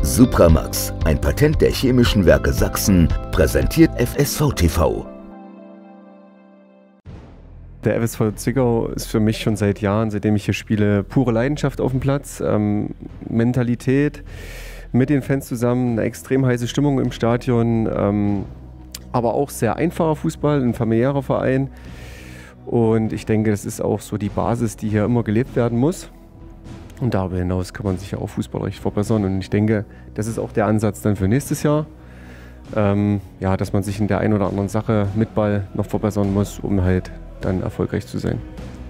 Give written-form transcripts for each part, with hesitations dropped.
Supramax, ein Patent der Chemischen Werke Sachsen, präsentiert FSV TV. Der FSV Zwickau ist für mich schon seit Jahren, seitdem ich hier spiele, pure Leidenschaft auf dem Platz, Mentalität mit den Fans zusammen, eine extrem heiße Stimmung im Stadion, aber auch sehr einfacher Fußball, ein familiärer Verein. Und ich denke, das ist auch so die Basis, die hier immer gelebt werden muss. Und darüber hinaus kann man sich ja auch fußballrecht verbessern. Und ich denke, das ist auch der Ansatz dann für nächstes Jahr. Ja, dass man sich in der einen oder anderen Sache mit Ball noch verbessern muss, um halt dann erfolgreich zu sein.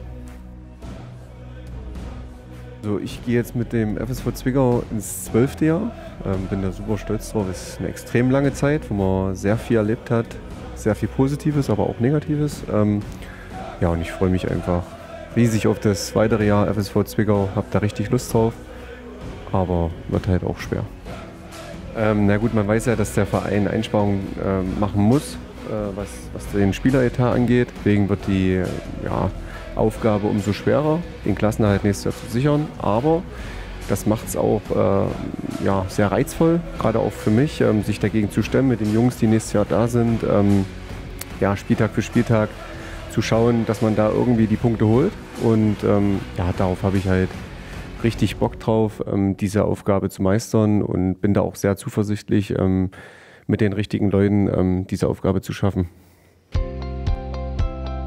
Also ich gehe jetzt mit dem FSV Zwickau ins 12. Jahr. Bin da super stolz drauf. Es ist eine extrem lange Zeit, wo man sehr viel erlebt hat. Sehr viel Positives, aber auch Negatives. Ja, und ich freue mich einfach riesig auf das weitere Jahr FSV Zwickau. Habe da richtig Lust drauf, aber wird halt auch schwer. Na gut, man weiß ja, dass der Verein Einsparungen machen muss, was den Spieleretat angeht. Deswegen wird die Aufgabe umso schwerer, den Klassenerhalt nächstes Jahr zu sichern. Aber das macht es auch sehr reizvoll, gerade auch für mich, sich dagegen zu stemmen mit den Jungs, die nächstes Jahr da sind. Spieltag für Spieltag zu schauen, dass man da irgendwie die Punkte holt. Und darauf habe ich halt richtig Bock drauf, diese Aufgabe zu meistern und bin da auch sehr zuversichtlich, mit den richtigen Leuten diese Aufgabe zu schaffen.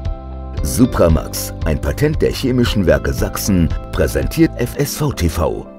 Supramax, ein Patent der Chemischen Werke Sachsen, präsentiert FSV TV.